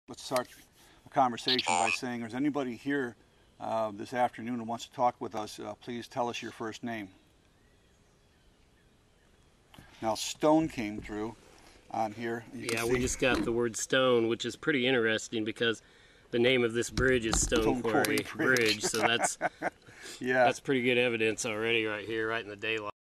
Let's start a conversation by saying, is anybody here this afternoon who wants to talk with us? Please tell us your first name. Now, Stone came through on here. Yeah, we just got the word Stone, which is pretty interesting because the name of this bridge is Stone Quarry Bridge. So that's yeah, that's pretty good evidence already right here, right in the daylight.